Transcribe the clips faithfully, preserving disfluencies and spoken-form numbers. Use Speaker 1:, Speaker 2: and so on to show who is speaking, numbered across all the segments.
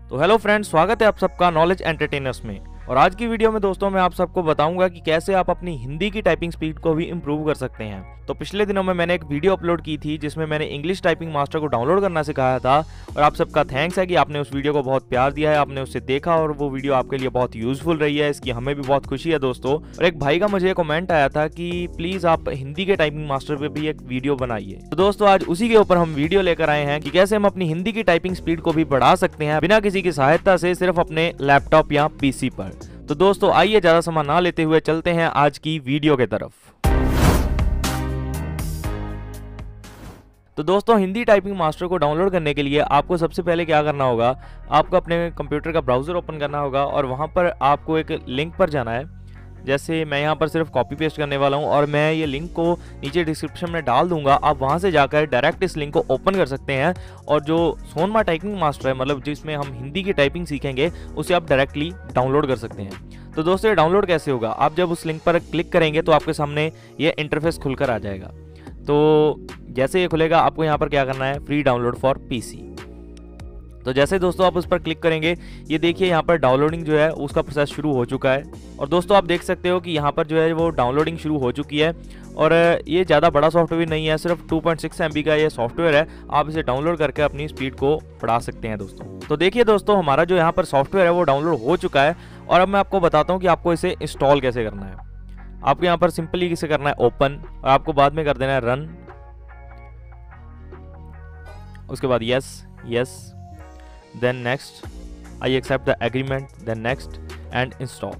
Speaker 1: तो hello friends, स्वागत है आप सबका नॉलेज एंटरटेनर्स में। और आज की वीडियो में दोस्तों मैं आप सबको बताऊंगा कि कैसे आप अपनी हिंदी की टाइपिंग स्पीड को भी इंप्रूव कर सकते हैं। तो पिछले दिनों में मैंने एक वीडियो अपलोड की थी जिसमें मैंने इंग्लिश टाइपिंग मास्टर को डाउनलोड करना सिखाया था और आप सबका थैंक्स है कि आपने उस वीडियो को बहुत प्यार दिया है, आपने उसे देखा और वो वीडियो आपके लिए बहुत यूजफुल रही है। इसकी हमें भी बहुत खुशी है दोस्तों। और एक भाई का मुझे कमेंट आया था कि प्लीज आप हिंदी के टाइपिंग मास्टर पे भी एक वीडियो बनाइए। तो दोस्तों आज उसी के ऊपर हम वीडियो लेकर आए हैं कि कैसे हम अपनी हिंदी की टाइपिंग स्पीड को भी बढ़ा सकते हैं बिना किसी की सहायता से, सिर्फ अपने लैपटॉप या पीसी पर। तो दोस्तों आइए ज्यादा समय ना लेते हुए चलते हैं आज की वीडियो के तरफ। तो दोस्तों हिंदी टाइपिंग मास्टर को डाउनलोड करने के लिए आपको सबसे पहले क्या करना होगा, आपको अपने कंप्यूटर का ब्राउजर ओपन करना होगा और वहां पर आपको एक लिंक पर जाना है। जैसे मैं यहाँ पर सिर्फ कॉपी पेस्ट करने वाला हूँ और मैं ये लिंक को नीचे डिस्क्रिप्शन में डाल दूंगा। आप वहाँ से जाकर डायरेक्ट इस लिंक को ओपन कर सकते हैं और जो सोनमा टाइपिंग मास्टर है, मतलब जिसमें हम हिंदी की टाइपिंग सीखेंगे, उसे आप डायरेक्टली डाउनलोड कर सकते हैं। तो दोस्तों ये डाउनलोड कैसे होगा, आप जब उस लिंक पर क्लिक करेंगे तो आपके सामने ये इंटरफेस खुलकर आ जाएगा। तो जैसे ये खुलेगा आपको यहाँ पर क्या करना है, फ्री डाउनलोड फॉर पीसी। तो जैसे दोस्तों आप उस पर क्लिक करेंगे, ये देखिए यहाँ पर डाउनलोडिंग जो है उसका प्रोसेस शुरू हो चुका है। और दोस्तों आप देख सकते हो कि यहाँ पर जो है वो डाउनलोडिंग शुरू हो चुकी है और ये ज़्यादा बड़ा सॉफ्टवेयर नहीं है, सिर्फ two point six M B का ये सॉफ्टवेयर है। आप इसे डाउनलोड करके अपनी स्पीड को बढ़ा सकते हैं दोस्तों। तो देखिए दोस्तों हमारा जो यहाँ पर सॉफ्टवेयर है वो डाउनलोड हो चुका है और अब मैं आपको बताता हूँ कि आपको इसे इंस्टॉल कैसे करना है। आपको यहाँ पर सिंपली इसे करना है ओपन और आपको बाद में कर देना है रन, उसके बाद yes yes, then next I accept the agreement, then next and install।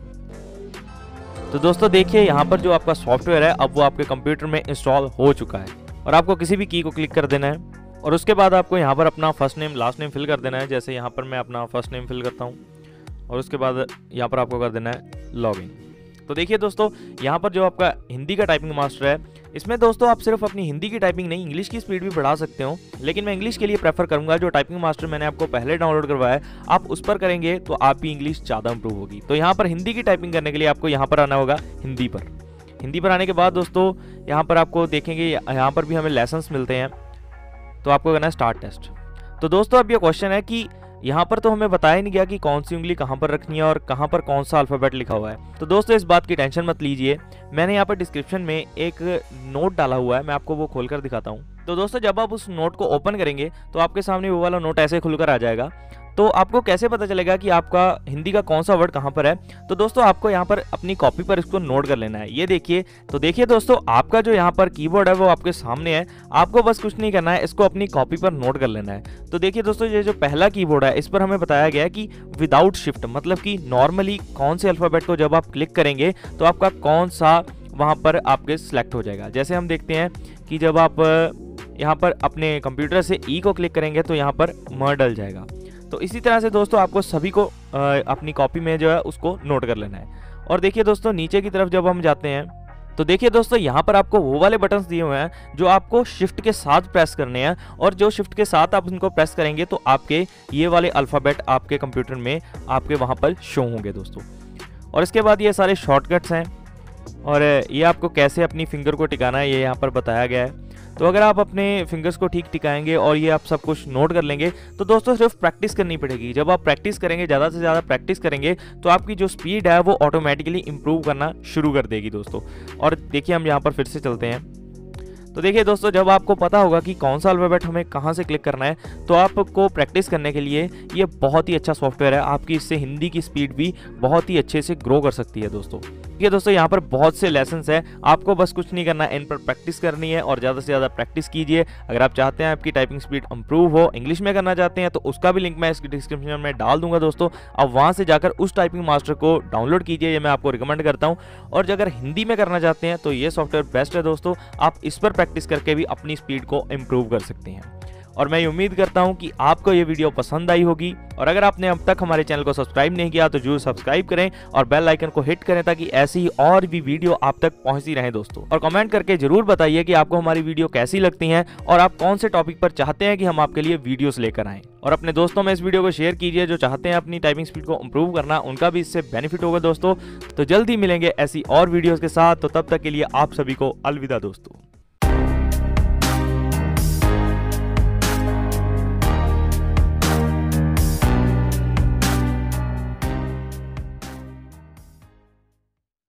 Speaker 1: तो दोस्तों देखिए यहाँ पर जो आपका सॉफ्टवेयर है अब वो आपके कंप्यूटर में इंस्टॉल हो चुका है और आपको किसी भी की को क्लिक कर देना है और उसके बाद आपको यहाँ पर अपना first name last name fill कर देना है। जैसे यहाँ पर मैं अपना फर्स्ट नेम फिल करता हूँ और उसके बाद यहाँ पर आपको कर देना है लॉगिन। तो देखिए दोस्तों यहाँ पर जो आपका हिंदी का टाइपिंग मास्टर है, इसमें दोस्तों आप सिर्फ अपनी हिंदी की टाइपिंग नहीं, इंग्लिश की स्पीड भी बढ़ा सकते हो। लेकिन मैं इंग्लिश के लिए प्रेफर करूंगा जो टाइपिंग मास्टर मैंने आपको पहले डाउनलोड करवाया है, आप उस पर करेंगे तो आपकी इंग्लिश ज़्यादा इंप्रूव होगी। तो यहाँ पर हिंदी की टाइपिंग करने के लिए आपको यहाँ पर आना होगा हिंदी पर। हिंदी पर आने के बाद दोस्तों यहाँ पर आपको देखेंगे यहाँ पर भी हमें लेसन्स मिलते हैं, तो आपको करना है स्टार्ट टेस्ट। तो दोस्तों अब ये क्वेश्चन है कि यहाँ पर तो हमें बताया नहीं गया कि कौन सी उंगली कहाँ पर रखनी है और कहाँ पर कौन सा अल्फ़ाबेट लिखा हुआ है। तो दोस्तों इस बात की टेंशन मत लीजिए, मैंने यहाँ पर डिस्क्रिप्शन में एक नोट डाला हुआ है, मैं आपको वो खोलकर दिखाता हूँ। तो दोस्तों जब आप उस नोट को ओपन करेंगे तो आपके सामने वो वाला नोट ऐसे खुलकर आ जाएगा। तो आपको कैसे पता चलेगा कि आपका हिंदी का कौन सा वर्ड कहाँ पर है। तो दोस्तों आपको यहाँ पर अपनी कॉपी पर इसको नोट कर लेना है। ये देखिए, तो देखिए दोस्तों आपका जो यहाँ पर कीबोर्ड है वो आपके सामने है, आपको बस कुछ नहीं करना है, इसको अपनी कॉपी पर नोट कर लेना है। तो देखिए दोस्तों ये जो पहला कीबोर्ड है इस पर हमें बताया गया है कि विदाउट शिफ्ट, मतलब कि नॉर्मली कौन से अल्फ़ाबेट को जब आप क्लिक करेंगे तो आपका कौन सा वहाँ पर आपके सिलेक्ट हो जाएगा। जैसे हम देखते हैं कि जब आप यहाँ पर अपने कंप्यूटर से ई को क्लिक करेंगे तो यहाँ पर म डल जाएगा। तो इसी तरह से दोस्तों आपको सभी को आ, अपनी कॉपी में जो है उसको नोट कर लेना है। और देखिए दोस्तों नीचे की तरफ जब हम जाते हैं तो देखिए दोस्तों यहाँ पर आपको वो वाले बटन्स दिए हुए हैं जो आपको शिफ्ट के साथ प्रेस करने हैं और जो शिफ्ट के साथ आप उनको प्रेस करेंगे तो आपके ये वाले अल्फ़ाबेट आपके कंप्यूटर में आपके वहाँ पर शो होंगे दोस्तों। और इसके बाद ये सारे शॉर्टकट्स हैं और ये आपको कैसे अपनी फिंगर को टिकाना है ये यहाँ पर बताया गया है। तो अगर आप अपने फिंगर्स को ठीक टिकाएंगे और ये आप सब कुछ नोट कर लेंगे तो दोस्तों सिर्फ प्रैक्टिस करनी पड़ेगी। जब आप प्रैक्टिस करेंगे, ज़्यादा से ज़्यादा प्रैक्टिस करेंगे तो आपकी जो स्पीड है वो ऑटोमेटिकली इंप्रूव करना शुरू कर देगी दोस्तों। और देखिए हम यहाँ पर फिर से चलते हैं। तो देखिए दोस्तों जब आपको पता होगा कि कौन सा अल्फ़ाबेट हमें कहाँ से क्लिक करना है तो आपको प्रैक्टिस करने के लिए ये बहुत ही अच्छा सॉफ्टवेयर है। आपकी इससे हिंदी की स्पीड भी बहुत ही अच्छे से ग्रो कर सकती है दोस्तों। ये दोस्तों यहाँ पर बहुत से लेसन्स हैं, आपको बस कुछ नहीं करना है, इन पर प्रैक्टिस करनी है और ज़्यादा से ज़्यादा प्रैक्टिस कीजिए। अगर आप चाहते हैं आपकी टाइपिंग स्पीड इंप्रूव हो, इंग्लिश में करना चाहते हैं तो उसका भी लिंक मैं इस डिस्क्रिप्शन में डाल दूंगा दोस्तों। आप वहाँ से जाकर उस टाइपिंग मास्टर को डाउनलोड कीजिए, ये मैं आपको रिकमेंड करता हूँ। और अगर हिंदी में करना चाहते हैं तो ये सॉफ्टवेयर बेस्ट है दोस्तों, आप इस पर प्रैक्टिस करके भी अपनी स्पीड को इम्प्रूव कर सकते हैं। और मैं उम्मीद करता हूं कि आपको ये वीडियो पसंद आई होगी और अगर आपने अब तक हमारे चैनल को सब्सक्राइब नहीं किया तो जरूर सब्सक्राइब करें और बेल आइकन को हिट करें ताकि ऐसी ही और भी वीडियो आप तक पहुंचती रहे दोस्तों। और कमेंट करके जरूर बताइए कि आपको हमारी वीडियो कैसी लगती हैं और आप कौन से टॉपिक पर चाहते हैं कि हम आपके लिए वीडियोस लेकर आएं। और अपने दोस्तों में इस वीडियो को शेयर कीजिए जो चाहते हैं अपनी टाइपिंग स्पीड को इंप्रूव करना, उनका भी इससे बेनिफिट होगा दोस्तों। तो जल्दी मिलेंगे ऐसी और वीडियोस के साथ, तो तब तक के लिए आप सभी को अलविदा दोस्तों।